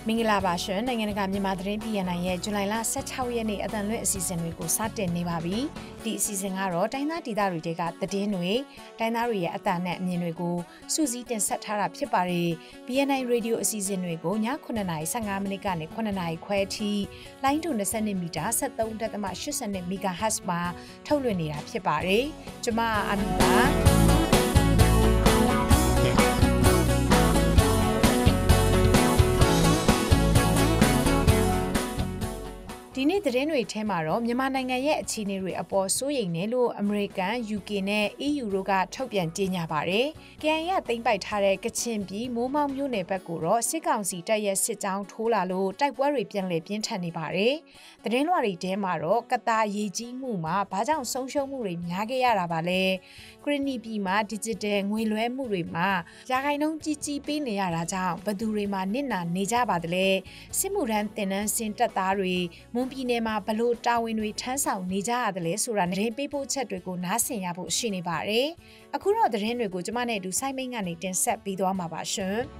မင်္ဂလာပါရှင်နိုင်ငံတကာမြန်မာသတင်း PNN ရဲ့ဇူလိုင်လ16ရက်နေ့အသံလွှင့်အစီအစဉ်တွေကိုစတင်နေပါပြီဒီအစီအစဉ်ကတော့တိုင်းသားဒေသတွေကသတင်းတွေတိုင်းသားတွေရဲ့အသံနဲ့အမြင်တွေကိုစူးစီးတင်ဆက်ထားတာဖြစ်ပါတယ် PNN Radio အစီအစဉ်တွေကိုည9:15မိနစ်ကနေ9:00ခွဲအထိလိုင်းတူ20မီတာ 73.82 MHz မှာထုတ်လွှင့်နေတာဖြစ်ပါတယ်ကျွန်မအာမီပါဒီနေ့သတင်းတွေထဲမှာတော့မြန်မာနိုင်ငံရဲ့အခြေအနေတွေအပေါ်စိုးရိမ်နေလို့အမေရိကန် UK နဲ့ EU တို့ကထုတ်ပြန်ကြေညာပါတယ်။ KIA ကသိမ်းပိုက်ထားတဲ့ကချင်ပြည်မိုးမောက်မြို့နယ်ဘက်ကိုတော့စစ်ကောင်စီတပ်ရဲ့စစ်ကြောင်းထိုးလာလို့တိုက်ပွဲတွေပြန်လည်ပြင်းထန်နေပါတယ်။သတင်းလွှာတွေထဲမှာတော့ကတာရေကြီးမှုမှာဘာကြောင့်ဆုံးရှုံးမှုတွေများခဲ့ရတာပါလဲ။ကရနီပြည်မှာ digital ငွေလွှဲမှုတွေမှာရာခိုင်နှုန်းကြီးပေးနေရတာကြောင့်ဘယ်သူတွေမှာနစ်နာနေကြပါသလဲ။စစ်မှုထမ်းတင်နန်းစင်တပ်သားတွေပြည်နယ်မှာဘလို့တာဝန်တွေထမ်းဆောင်နေကြရတယ်လဲဆိုတာသတင်းပေးပို့ချက်တွေကိုနားဆင်ရဖို့ရှိနေပါတယ်။အခုတော့သတင်းတွေကိုကျမနဲ့အတူစိုင်းမိန်ကနေတင်ဆက်ပေးသွားမှာပါရှင်။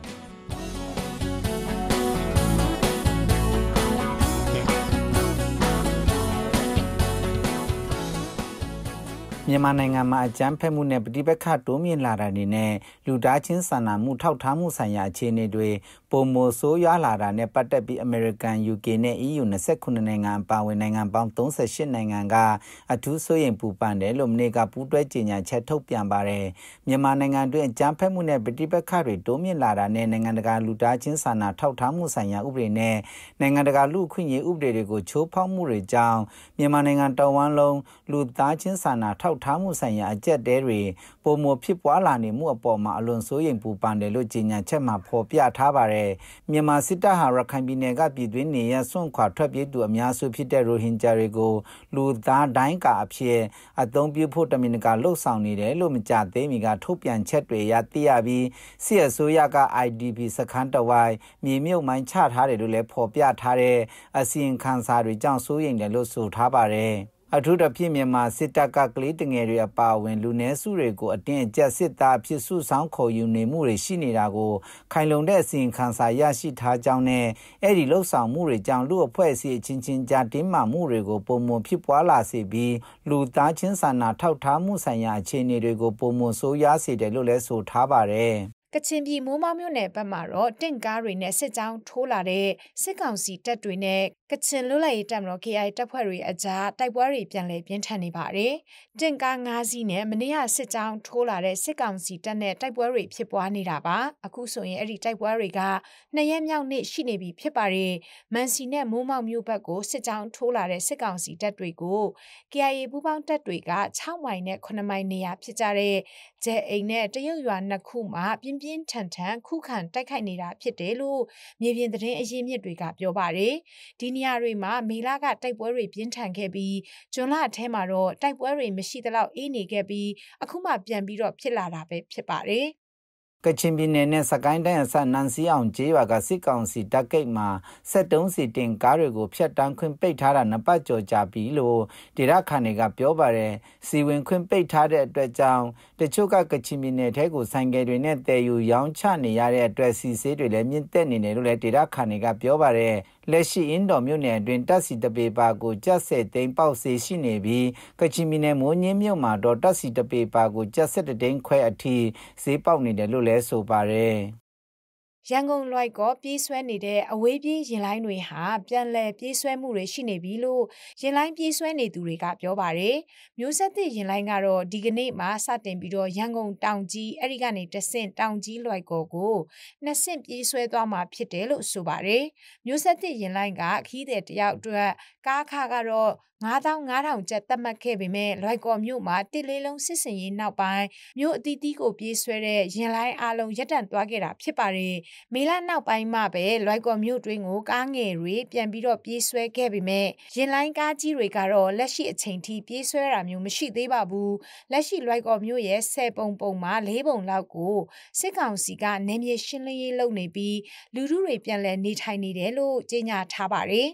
မြန်မာနိုင်ငံမှာအကြမ်းဖက်မှုနဲ့ပဋိပက္ခတိုးမြင့်လာတာနေနဲ့လူသားချင်းစာနာမှုထောက်ထားမှုဆိုင်ရာအခြေအနေတွေပုံမဆိုးရွားလာတာနဲ့ပတ်သက်ပြီးအမေရိကန် UK နဲ့ EU 29နိုင်ငံအပါအဝင်နိုင်ငံပေါင်း38နိုင်ငံကအထူးစိုးရိမ်ပူပန်တယ်လို့မနေ့ကပူးတွဲကြေညာချက်ထုတ်ပြန်ပါတယ်မြန်မာနိုင်ငံတွင်အကြမ်းဖက်မှုနဲ့ပဋိပက္ခတွေတိုးမြင့်လာတာနဲ့နိုင်ငံတကာလူသားချင်းစာနာထောက်ထားမှုဆိုင်ရာဥပဒေနဲ့နိုင်ငံတကာလူ့အခွင့်အရေးဥပဒေတွေကိုချိုးဖောက်မှုတွေကြောင့်မြန်မာနိုင်ငံတော်ဝန်လုံးလူသားချင်းစာနာထောက်ထားမှုဆိုင်ရာအကျက်တဲတွေပုံမဖြစ်ပွားလာနေမှုအပေါ်မှာအလွန်စိုးရိမ်ပူပန်တယ်လို့ကြေညာချက်မှာဖော်ပြထားပါတယ်မြန်မာစစ်တပ်ဟာရခိုင်ပြည်နယ်ကပြည်တွင်းနေရဆွန့်ခွာထွက်ပြေးသူအများစုဖြစ်တဲ့ရိုဟင်ဂျာတွေကိုလူသားတိုင်းကအဖြစ်အသုံးပြုဖို့တမင်တကာလှုပ်ဆောင်နေတယ်လို့မကြသေးမီကထုတ်ပြန်ချက်တွေရသိရပြီးစစ်အစိုးရက IDP စခန်းတော်ဝိုင်းမြေမြုပ်မိုင်းချထားတယ်လို့လည်းဖော်ပြထားတဲ့အစီရင်ခံစာတွေကြောင့်စိုးရိမ်တယ်လို့ဆိုထားပါတယ်အထူးသဖြင့်မြန်မာစစ်တပ်ကကလေးတငယ်တွေအပါအဝင်လူနည်းစုတွေကိုအတင်းအကျပ်စစ်သားဖြစ်စုဆောင်ခေါ်ယူနေမှုတွေရှိနေတာကိုခိုင်လုံတဲ့အစီရင်ခံစာရရှိထားကြောင်းနဲ့အဲ့ဒီလှုပ်ဆောင်မှုတွေကြောင့်လူအဖွဲ့အစည်းအချင်းချင်းကြားတင်းမာမှုတွေကိုပုံမှန်ဖြစ်ပွားလာစေပြီးလူသားချင်းစာနာထောက်ထားမှုဆိုင်ရာအခြေအနေတွေကိုပုံမှန်ဆိုးရွားစေတယ်လို့လည်းဆိုထားပါတယ်ကချင်ပြည်မိုးမောက်မြို့နယ်ဘက်မှာတော့တင့်ကားတွေနဲ့စစ်ကြောင်းထိုးလာတဲ့စစ်ကောင်စီတပ်တွေနဲ့ကချင်လွတ်လပ်ရေးတပ်မတော် KIA တပ်ဖွဲ့တွေအကြားတိုက်ပွဲတွေပြန်လည်ပြင်းထန်နေပါတယ်။တင့်ကား9စီးနဲ့မနေ့ကစစ်ကြောင်းထိုးလာတဲ့စစ်ကောင်စီတပ်နဲ့တိုက်ပွဲတွေဖြစ်ပွားနေတာပါ။အခုဆိုရင်အဲ့ဒီတိုက်ပွဲတွေက2ရက်မြောက်နေ့ရှိနေပြီဖြစ်ပါတယ်။မန်စီနဲ့မိုးမောက်မြို့ဘက်ကိုစစ်ကြောင်းထိုးလာတဲ့စစ်ကောင်စီတပ်တွေကို KIA ပူးပေါင်းတပ်တွေက6မိုင်နဲ့9မိုင်နေရာဖြစ်ကြတဲ့ကျဲအိမ်နဲ့တရုတ်ရွာ2ခုမှာပြင်းပြင်းထန်ထန်ခုခံတိုက်ခိုက်နေတာဖြစ်တယ်လို့မြေပြင်သတင်းအရင်းမြစ်တွေကပြောပါတယ်။ဒီနေရာတွေမှာမေလကတိုက်ပွဲတွေပြင်းထန်ခဲ့ပြီးဇွန်လအထဲမှာတော့တိုက်ပွဲတွေမရှိသလောက်အေးနေခဲ့ပြီးအခုမှပြန်ပြီးတော့ဖြစ်လာတာပဲဖြစ်ပါတယ်။ကချင်ပြည်နယ်နဲ့စကိုင်းတိုင်းအစနန်စီအောင်ကျေးရွာကစစ်ကောင်စီတပ်ကိတ်မှာ73စီတင်ကားတွေကိုဖျက်တမ်းခွင့်ပိတ်ထားတာနှစ်ပတ်ကျော်ကြာပြီလို့ဒေသခံတွေကပြောပါတယ်စီဝင်ခွင့်ပိတ်ထားတဲ့အတွက်ကြောင့်တချို့ကကချင်ပြည်နယ်ထဲကိုဆိုင်ကယ်တွေနဲ့တည်ယူရောင်းချနေရတဲ့အတွက်စီဆေးတွေလည်းမြင့်တက်နေတယ်လို့လည်းဒေသခံတွေကပြောပါတယ်လက်ရှိအင်းတော်မြို့နယ်အတွင်းတပ်စီတပေပါကိုကျပ်ဆက်သိန်းပေါက်စေရှိနေပြီးကချင်ပြည်နယ်မိုးညင်းမြို့မှာတော့တပ်စီတပေပါကိုကျပ်ဆက်သိန်းခွဲအထိဈေးပေါက်နေတယ်လို့လည်းဆိုပါတယ်ရန်ကုန်လွိုက်ကောပြေးဆွဲနေတဲ့အဝေးပြေးရင်လိုင်းတွေဟာပြန်လည်ပြေးဆွဲမှုတွေရှိနေပြီလို့ရင်လိုင်းပြေးဆွဲနေသူတွေကပြောပါတယ်မျိုးဆက်သစ်ရင်လိုင်းကတော့ဒီကနေ့မှစတင်ပြီးတော့ရန်ကုန်တောင်ကြီးအဲ့ဒီကနေတဆင့်တောင်ကြီးလွိုက်ကောကိုနှစ်ဆင့်ပြေးဆွဲသွားမှာဖြစ်တယ်လို့ဆိုပါတယ်မျိုးဆက်သစ်ရင်လိုင်းကခီးတဲ့တယောက်အတွက်ကားခါကတော့9500ကျပ်သတ်မှတ်ခဲ့ပေမဲ့လွိုက်ကော်မြို့မှာတစ်လေးလုံးစစ်စင်ရေးနောက်ပိုင်းမြို့အသီးသီးကိုပြေးဆွဲတဲ့ရင်လိုင်းအားလုံးရပ်တန့်သွားခဲ့တာဖြစ်ပါတယ်မေလနောက်ပိုင်းမှပဲလွိုက်ကော်မြို့တွင်းကိုကားငယ်တွေပြန်ပြီးတော့ပြေးဆွဲခဲ့ပေမဲ့ရင်လိုင်းကားကြီးတွေကတော့လက်ရှိအချိန်ထိပြေးဆွဲတာမျိုးမရှိသေးပါဘူးလက်ရှိလွိုက်ကော်မြို့ရဲ့10ပုံမှာ4ပုံလောက်ကိုစစ်ကောင်စီကနေမြေရှင်းလင်းရေးလုပ်နေပြီးလူထုတွေပြန်လည်နေထိုင်နေတယ်လို့ကြေညာထားပါတယ်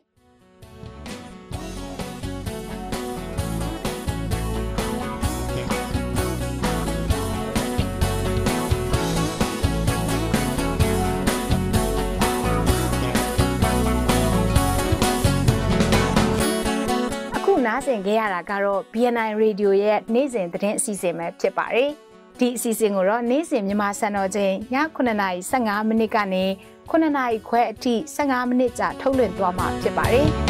နားဆင်ခဲ့ရတာကတော့ BNI Radio ရဲ့နေ့စဉ်သတင်းအစီအစဉ်ပဲဖြစ်ပါတယ်။ဒီအစီအစဉ်ကိုတော့နေ့စဉ်မြန်မာစံတော်ချိန်ည9:15 မိနစ်ကနေ9:00ခွဲအထိ15မိနစ်ကြာထုတ်လွှင့်သွားမှာဖြစ်ပါတယ်။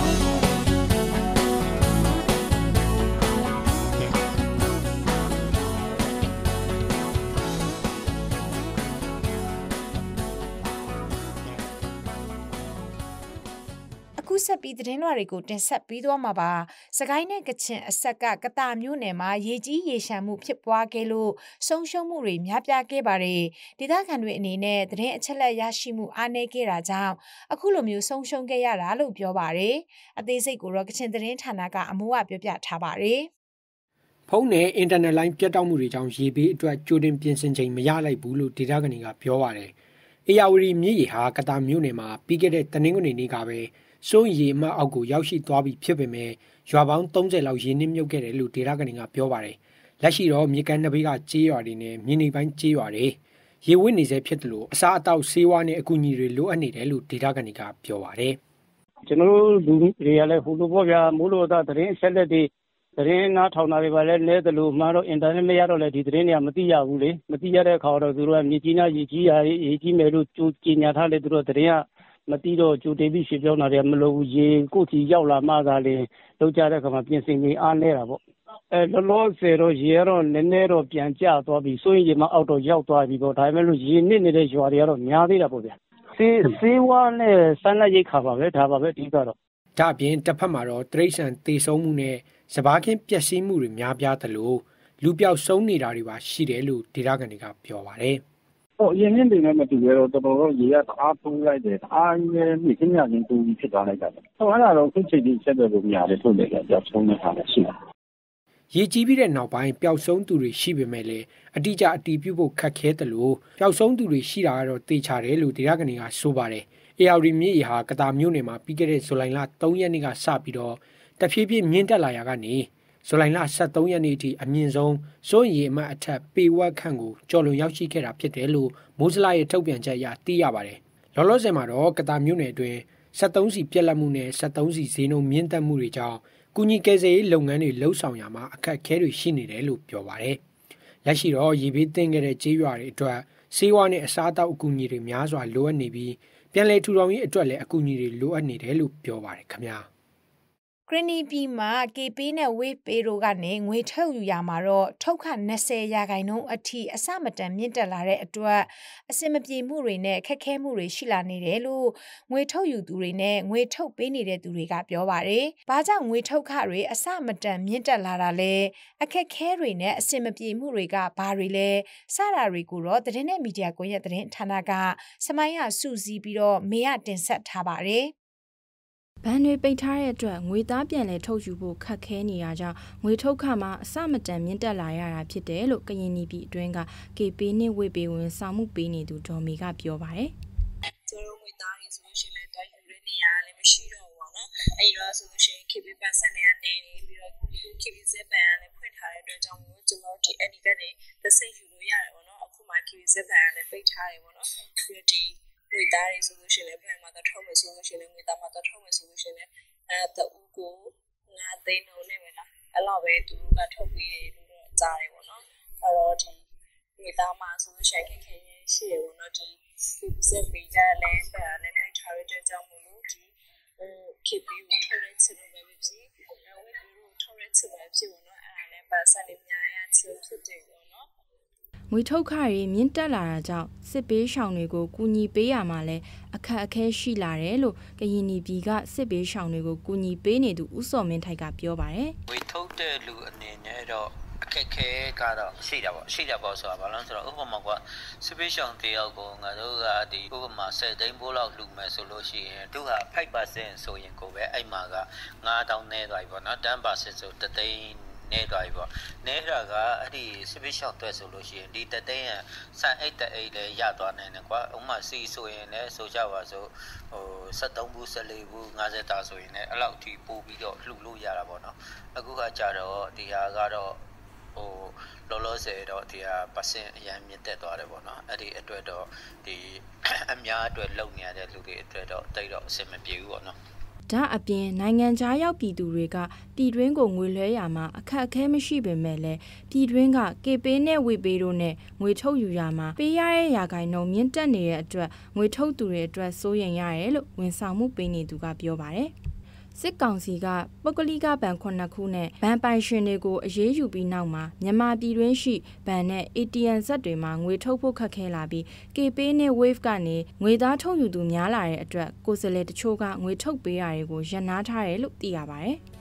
ဆက်ပြီးသတင်းလွှာတွေကိုတင်ဆက်ပြီးသွားမှာပါ။စကိုင်းနဲ့ကချင်အဆက်ကကတာမြို့နယ်မှာရေကြီးရေရှမ်းမှုဖြစ်ပွားခဲ့လို့ဆုံးရှုံးမှုတွေများပြားခဲ့ပါတယ်။ဒေသခံတွေအနေနဲ့သတင်းအချက်အလက်ရရှိမှုအားနည်းခဲ့တာကြောင့်အခုလိုမျိုးဆုံးရှုံးခဲ့ရတာလို့ပြောပါတယ်။အသေးစိတ်ကိုတော့ကချင်သတင်းဌာနကအမိုးကပြောပြထားပါတယ်။ဖုန်းနဲ့အင်တာနက်လိုင်းပြတ်တောက်မှုတွေကြောင့်ရေဘေးအတွက်ကြိုတင်ပြင်ဆင်ချိန်မရလိုက်ဘူးလို့ဒေသခံတွေကပြောပါတယ်။အေယာဝတီမြစ်ရေဟာကတာမြို့နယ်မှာပြီးခဲ့တဲ့တနင်္ဂနွေနေ့ကပဲစိုးရေမအောက်ကိုရောက်ရှိသွားပြီဖြစ်ပေမဲ့ရွာပေါင်း30လောက်ရေနစ်မြုပ်ခဲ့တယ်လို့ဒေသခံတွေကပြောပါတယ်။လက်ရှိတော့မြေကမ်းနှစ်ဘေးကကြေးရွာတွေနဲ့မြေနေပိုင်းကြေးရွာတွေရေဝစ်နေစေဖြစ်တယ်လို့အစားအသောက်ဆေးဝါးနဲ့အကူအညီတွေလိုအပ်နေတယ်လို့ဒေသခံတွေကပြောပါတယ်။ကျွန်တော်တို့လူတွေကလည်းဟိုလိုပေါ့ဗျာမိုးလို့သားသတင်းအချက်လက်တွေသတင်းနားထောင်တာတွေပါလဲလဲတယ်လို့မှတော့အင်တာနက်မရတော့လဲဒီသတင်းတွေကမသိရဘူးလေမသိရတဲ့အခါတော့သူတို့ကမြေကြီးနားရေကြီးမယ်လို့ကြေညာထားလေသူတို့သတင်းကမတိတော့ကြိုတင်ပြီးရှင်းပြောင်းတာတွေမလိုဘူးရေကိုချီရောက်လာမှသာလေလောက်ကြတဲ့ခါမှာပြင်ဆင်ပြီးအားနေတာပေါ့လောလောဆယ်တော့ရေကတော့နည်းနည်းတော့ပြန်ကျသွားပြီစိုးရင်ရေမအောက်တော့ရောက်သွားပြီပေါ့ဒါပေမဲ့လို့ရေနစ်နေတဲ့ရွာတွေကတော့များသေးတာပေါ့ဗျာစေးဝါးနဲ့ဆန်းလက်ရိတ်ခါပါပဲဒါပါပဲအဓိကတော့ဒါအပြင်တစ်ဖက်မှာတော့တရိတ်ဆန်တေဆုံးမှုနဲ့စဘာခင်းပျက်စီးမှုတွေများပြားသလိုလူပျောက်ဆုံးနေတာတွေပါရှိတယ်လို့ဒေသခံတွေကပြောပါတယ်ရင်းနှီးနေနဲ့မတူရတော့တော်တော်ရေကတအားတိုးလိုက်တယ်အားကြီးမြင့်ချင်းချင်းတိုးပြီးဖြစ်သွားလိုက်တာအဲ့ဒါတော့ခုချိန်ကြီးဆက်တယ်လို့များတယ်ထုတ်တယ်ကြောက်ဆုံးနေတာလည်းရှိတယ်ရေကြီးပြီးတဲ့နောက်ပိုင်းပျောက်ဆုံးသူတွေရှိပေမဲ့လည်းအတိအကျအတည်ပြုဖို့ခက်ခဲတယ်လို့ပျောက်ဆုံးသူတွေရှိတာကတော့သေချာတယ်လို့ဒေသခံတွေကဆိုပါတယ်အေယာဝတီမြစ်ရေဟာကတာမြို့နယ်မှာပြီးခဲ့တဲ့ဇူလိုင်လ3ရက်နေ့ကစပြီးတော့တဖြည်းဖြည်းမြင့်တက်လာရာကနေဇူလိုင်လ23ရက်နေ့အထိအမြင့်ဆုံးစိုးရိမ်အမှတ်အထက်ပေဝက်ခန့်ကိုကျော်လွန်ရောက်ရှိခဲ့တာဖြစ်တယ်လို့မိုးစလာရဲ့ထုတ်ပြန်ချက်အရသိရပါတယ်။လောလောဆယ်မှာတော့ကတာမြို့နယ်အတွင်း73စီပြက်လက်မှုနဲ့73စီဈေးနှုန်းမြင့်တက်မှုတွေကြောင့်ကုညီကယ်ဆယ်ရေးလုပ်ငန်းတွေလှုပ်ဆောင်ရမှာအခက်အခဲတွေရှိနေတယ်လို့ပြောပါတယ်။လက်ရှိတော့ရေဘေးသင့်ခဲ့တဲ့ကြေးရွာတွေအတွက်ဆေးဝါးနဲ့အစားအသောက်အကူအညီတွေများစွာလိုအပ်နေပြီးပြန်လည်ထူထောင်ရေးအတွက်လည်းအကူအညီတွေလိုအပ်နေတယ်လို့ပြောပါတယ်ခင်ဗျာ။ဂရနီပြည်မှာ KP နဲ့ဝေးပေတို့ကနေငွေထုတ်ယူရမှာတော့ထုတ်ခ20%အထိအစမတန်မြင့်တက်လာတဲ့အတွက်အစင်မပြေမှုတွေနဲ့ခက်ခဲမှုတွေရှိလာနေတယ်လို့ငွေထုတ်ယူသူတွေနဲ့ငွေထုတ်ပေးနေတဲ့သူတွေကပြောပါတယ်။ဘာကြောင့်ငွေထုတ်ခတွေအစမတန်မြင့်တက်လာတာလဲအခက်ခဲတွေနဲ့အစင်မပြေမှုတွေကဘာတွေလဲစတာတွေကိုတော့သတင်းနဲ့မီဒီယာကွန်ရက်သတင်းဌာနကစမိုင်းရစုစည်းပြီးတော့မေရတင်ဆက်ထားပါတယ်။ဘဏ်တွေပိတ်ထားတဲ့အတွက်ငွေသားပြန်လည်ထုတ်ယူဖို့ခက်ခဲနေရကြောင်းငွေထုတ်ခမှာအစမတန်မြင့်တက်လာရတာဖြစ်တယ်လို့ကရင်ပြည်အတွင်းက KP နဲ့ဝေပေဝင်ဆောင်မှုပေးနေသူဒေါ်မေကပြောပါတယ်။ကျွန်တော်ငွေသားတွေဆိုလို့ရှိရင်လည်းတွားယူတဲ့နေရာလည်းမရှိတော့ဘူးပေါ့နော်။အဲဒီတော့ဆိုလို့ရှိရင် KP ဘဏ်ဆက်နေရနေပြီးတော့ KP ဘဏ်ကလည်းဖွင့်ထားတဲ့အတွက်ကြောင့်ကျွန်တော်ဒီအဲ့ဒီကနေတစ်စိတ်ယူလို့ရတယ်ပေါ့နော်။အခုမှ KP ဘဏ်ကလည်းပိတ်ထားတယ်ပေါ့နော်။ပြီးတော့ဒီငွေသားတွေဆိုလို့ရှိရင်လည်းဘဏ်မှာတော့ထုတ်မယ်ဆိုလို့ရှိရင်လည်းငွေသားမှာတော့ထုတ်မယ်ဆိုလို့ရှိရင်လည်းတူကို9သိန်းလုံးနဲ့ပဲလားအဲ့လောက်ပဲသူကထုတ်ပြီးတယ်လို့တော့ကြားတယ်ပေါ့နော်အဲ့တော့ဒီငွေသားမှာဆိုလို့ရှိရင်ခက်ခဲရှိတယ်ပေါ့နော်ဒီစက်ပေးကြလဲအဲ့ဒါလည်းခိုင်ထားရတဲ့ကြောင့်မလို့ဒီKPကိုထုတ်ရချင်လို့ပဲဖြစ်ဝေကိုထုတ်ရချင်ပဲဖြစ်ပေါ့နော်အဲ့ဒါလည်းပါဆက်လေးများရချင်ဖြစ်တယ်ပေါ့နော်ငွေထုတ်ခတွေမြင့်တက်လာတာကြောင့်စစ်ပေးရှောင်တွေကိုကူညီပေးရမှာလဲအခက်အခဲရှိလာတယ်လို့ကရင်ပြည်ကစစ်ပေးရှောင်တွေကိုကူညီပေးနေသူဦးစောမင်းထိုက်ကပြောပါတယ်ငွေထုတ်တဲ့လူအနေနဲ့တော့အခက်အခဲကတော့ရှိတာပေါ့ဆိုတာဘာလို့ဆိုတော့ဥပမာကစစ်ပေးရှောင်တယောက်ကိုငါတို့ကဒီဥပမာ10သိန်းပိုးလောက်လှူမယ်ဆိုလို့ရှိရင်သူက 5% ဆိုရင်ကိုပဲအဲ့မှာက9000နဲ့သွားပြီပေါ့နော် 10% ဆို3သိန်းနေသွားပြီပေါ့နေတာကအဲ့ဒီစစ်ပေးရှောင်တွက်ဆိုလို့ရှိရင်ဒီတသိန်းရစံအိတ်လည်းရသွားနိုင်တယ်ကွာဥပမာစီဆိုရင်လည်းဆိုကြပါစို့ဟို73ဘူး14ဘူး50တာဆိုရင်လည်းအဲ့လောက်ထိပို့ပြီးတော့လှူလို့ရတာပေါ့နော်အခုကကြတော့ဒီဟာကတော့ဟိုလောလောဆယ်တော့ဒီဟာ% အရင်မြင့်တက်သွားတယ်ပေါ့နော်အဲ့ဒီအတွက်တော့ဒီအများအတွက်လုံနေရတဲ့လူတွေအတွက်တော့တိတ်တော့အဆင်မပြေဘူးပေါ့နော်ဒါအပြင်နိုင်ငံခြားရောက်ပြည်သူတွေကပြည်တွင်းကိုငွေလွှဲရမှာအခက်အခဲမရှိပေမဲ့လည်းပြည်တွင်းကကေပေးနဲ့ဝေပေးတို့နဲ့ငွေထုတ်ယူရမှာပေးရတဲ့ရာဂိုင်နှုန်းမြင့်တက်နေတဲ့အတွက်ငွေထုတ်သူတွေအတွက်စိုးရိမ်ရတယ်လို့ဝန်ဆောင်မှုပေးနေသူကပြောပါတယ်စစ်ကောင်စီကပုဂ္ဂလိကဘဏ်9ခုနဲ့ဘဏ်ပိုင်ရှင်တွေကိုအရေးယူပြီးနောက်မှာမြန်မာပြည်တွင်းရှိဘဏ်နဲ့ ATM ဇက်တွေမှာငွေထုတ်ဖို့ခက်ခဲလာပြီး KPay နဲ့ Wave ကနေငွေသားထုတ်ယူသူများလာတဲ့အတွက်ကိုယ်စားလှယ်တချို့ကငွေထုတ်ပေးတာတွေကိုရပ်နားထားတယ်လို့သိရပါတယ်။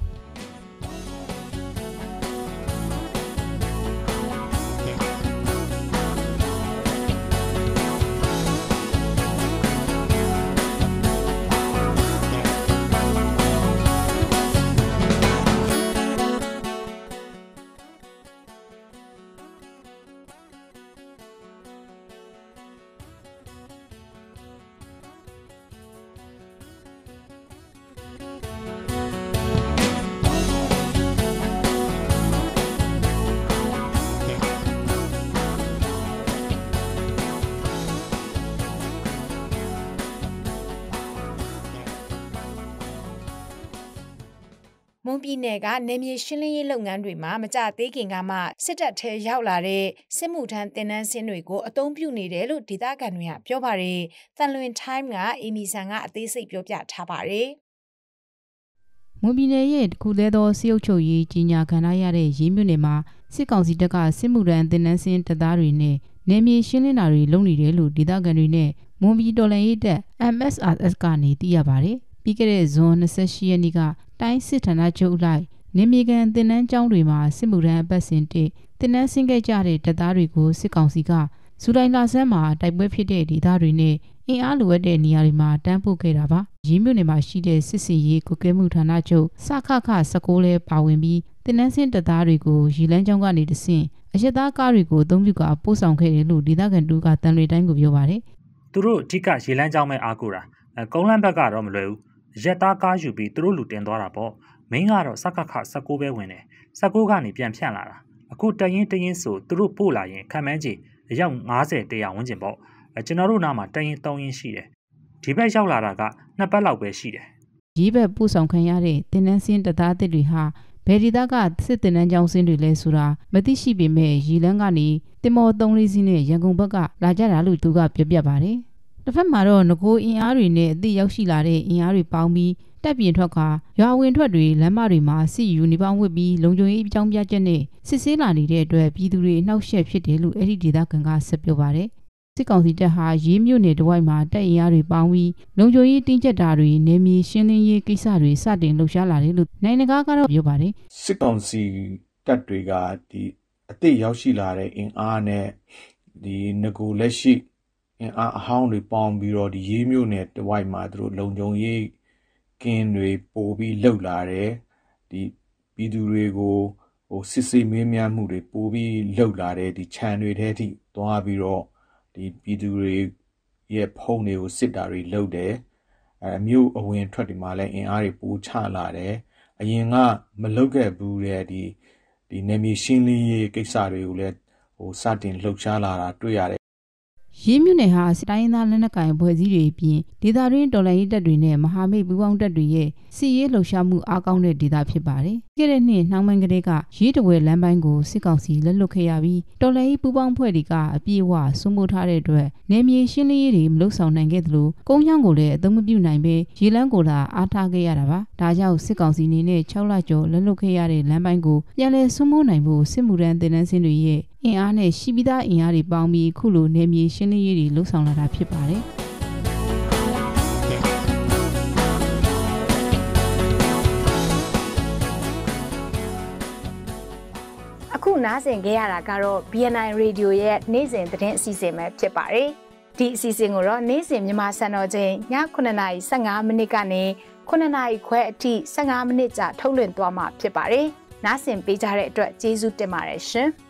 မွန်ပြည်နယ်ကနေမြေရှင်းလင်းရေးလုပ်ငန်းတွေမှာမကြသေးခင်ကမှစစ်တပ်ထဲရောက်လာတဲ့စစ်မှုထမ်းတင်နန်းစင်းတွေကိုအသုံးပြုနေတယ်လို့ဒေသခံတွေကပြောပါတယ်။တန်လွင် time ကအီမီဆန်ကအသေးစိတ်ပြောပြထားပါတယ်။မွန်ပြည်နယ်ရဲ့ခုသေးသောစစ်အုပ်ချုပ်ရေးကြီးညာခံရတဲ့ရေးမြို့နယ်မှာစစ်ကောင်စီတပ်ကစစ်မှုထမ်းတင်နန်းစင်းတပ်သားတွေနဲ့နေမြေရှင်းလင်းတာတွေလုပ်နေတယ်လို့ဒေသခံတွေနဲ့မွန်ပြည်တော်လှန်ရေးတပ် MSRS ကနေသိရပါတယ်။ပြီးခဲ့တဲ့ဇွန်28ရက်နေ့ကတိုင်းစစ်ဌာနချုပ်လိုက်နေမြေကန်တင်နန်းကျောင်းတွေမှာစစ်မှုထမ်းအပတ်စဉ်တင်နန်းဆင်းခဲ့ကြတဲ့တပ်သားတွေကိုစစ်ကောင်စီကဇူလိုင်လဆန်းမှာတိုက်ပွဲဖြစ်တဲ့ဒေသတွေနဲ့အင်အားလိုအပ်တဲ့နေရာတွေမှာတန်းပို့ခဲ့တာပါ။ရေးမြို့နယ်မှာရှိတဲ့စစ်စင်ရေးကုကဲမှုဌာနချုပ်စခခ16လဲပါဝင်ပြီးတင်နန်းဆင်းတပ်သားတွေကိုရေလန်းကျောင်းကနေတဆင့်အရက်သားကားတွေကိုအသုံးပြုကပို့ဆောင်ခဲ့တယ်လို့ဒေသခံတို့ကတန်လွေတိုင်းကိုပြောပါတယ်။သူတို့အဓိကရေလန်းကျောင်းမဲ့အားကိုတာကုန်းလန်းဘက်ကတော့မလွယ်ဘူး။ရက်သားကားယူပြီးသူတို့လူတင်သွားတာပေါ့မင်းကတော့စကခ16ပဲဝင်တယ်16ကနေပြန်ဖြန့်လာတာအခုတရင်ဆိုသူတို့ပို့လာရင်ခံမှန်းကြည့်အယောက်90 100ဝန်းကျင်ပေါ့ကျွန်တော်တို့နားမှာတရင်3ရင်ရှိတယ်ဒီဘက်ရောက်လာတာက2ပတ်လောက်ပဲရှိတယ်ရေးဘက်ပို့ဆောင်ခံရတဲ့တင်နန်းစင်းတပ်သားတွေဟာဘယ်ဒေသကစစ်တင်နန်းကျောင်းစင်းတွေလဲဆိုတာမသိရှိပေမဲ့ရီလန်းကနေတင်မော်3လေးစီးနဲ့ရန်ကုန်ဘက်ကလာကြတာလို့သူကပြောပြပါတယ်တစ်ဖက်မှာတော့ငကိုအင်အားတွေနဲ့အသည့်ရောက်ရှိလာတဲ့အင်အားတွေပေါင်းပြီးတပ်ပြင်ထွက်ကရွာဝင်ထွက်တွေလမ်းမတွေမှာစစ်ယူနီဖောင်းဝတ်ပြီးလုံခြုံရေးအကြောင်းပြချက်နဲ့စစ်ဆေးလာနေတဲ့အတွက်ပြည်သူတွေအနှောက်အယှက်ဖြစ်တယ်လို့အဲ့ဒီဒေသခံကဆက်ပြောပါတယ်စစ်ကောင်စီတပ်ဟာရေးမြို့နယ်တဝိုက်မှာတပ်အင်အားတွေပေါင်းပြီးလုံခြုံရေးတင်းကျပ်တာတွေနေမြေရှင်းလင်းရေးကိစ္စတွေစတင်လှုပ်ရှားလာတယ်လို့နိုင်ငံတကာကတော့ပြောပါတယ်စစ်ကောင်စီတပ်တွေကဒီအသည့်ရောက်ရှိလာတဲ့အင်အားနဲ့ဒီငကိုလက်ရှိအင်အားအဟောင်းတွေပေါင်းပြီးတော့ဒီရေးမြို့နယ်တဝိုက်မှာသူတို့လုံခြုံရေးကင်းတွေပို့ပြီးလှုပ်လာတယ်ဒီပြည်သူတွေကိုစစ်ဆေးမေးမြန်းမှုတွေပို့ပြီးလှုပ်လာတယ်ဒီခြံတွေထဲထိသွားပြီးတော့ဒီပြည်သူတွေရဲ့ဖုန်းတွေကိုစစ်တာတွေလှုပ်တယ်မြို့အဝင်ထွက်ဒီမှာလည်းအင်အားတွေပိုချလာတယ်အရင်ကမလှုပ်ခဲ့ဘူးတဲ့ဒီနေမြေရှင်းလင်းရေးကိစ္စတွေကိုလည်းစတင်လှုပ်ရှားလာတာတွေ့ရတယ်ရေးမြို့နယ်ဟာစစ်တိုင်းသားလက်နက်ကိုင်အဖွဲ့အစည်းတွေအပြင်ဒေသတွင်းတော်လှန်ရေးတပ်တွေနဲ့မဟာမိတ်ပူးပေါင်းတပ်တွေရဲ့စစ်ရေးလှုပ်ရှားမှုအားကောင်းတဲ့ဒေသဖြစ်ပါတယ်။ခဲ့တဲ့နှစ်နှောင်းပိုင်းကတည်းကရေးတဝဲလမ်းပိုင်းကိုစစ်ကောင်စီလက်လွတ်ခဲ့ရပြီးတော်လှန်ရေးပူးပေါင်းဖွဲ့တွေကအပြည့်အဝစွန့်ပို့ထားတဲ့အတွက်နယ်မြေရှင်းလင်းရေးတွေမလုပ်ဆောင်နိုင်ခဲ့သလိုကုန်းချောင်းကိုလည်းအသုံးမပြုနိုင်ဘဲရေလမ်းကိုသာအားထားခဲ့ရတာပါ။ဒါကြောင့်စစ်ကောင်စီအနေနဲ့6လကျော်လက်လွတ်ခဲ့ရတဲ့လမ်းပိုင်းကိုပြန်လည်စွန့်ပို့နိုင်ဖို့စစ်မှုထမ်းတင်နန်းစင်းတွေရဲ့အင်အားနဲ့ရှိပြီးသားအင်အားတွေပေါင်းပြီးခုလိုနယ်မြေရှင်းလင်းရေးတွေလှုပ်ဆောင်လာတာဖြစ်ပါတယ်။အခုနားဆင်ကြရတာကတော့ BNI Radio ရဲ့နေ့စဉ်သတင်းအစီအစဉ်ပဲဖြစ်ပါတယ်။ဒီအစီအစဉ်ကိုတော့နေ့စဉ်မြန်မာစံတော်ချိန်ည9:15မိနစ်ကနေ9:00ခွဲအထိ15မိနစ်ကြာထုတ်လွှင့်သွားမှာဖြစ်ပါတယ်။နားဆင်ပေးကြတဲ့အတွက်ကျေးဇူးတင်ပါတယ်ရှင်။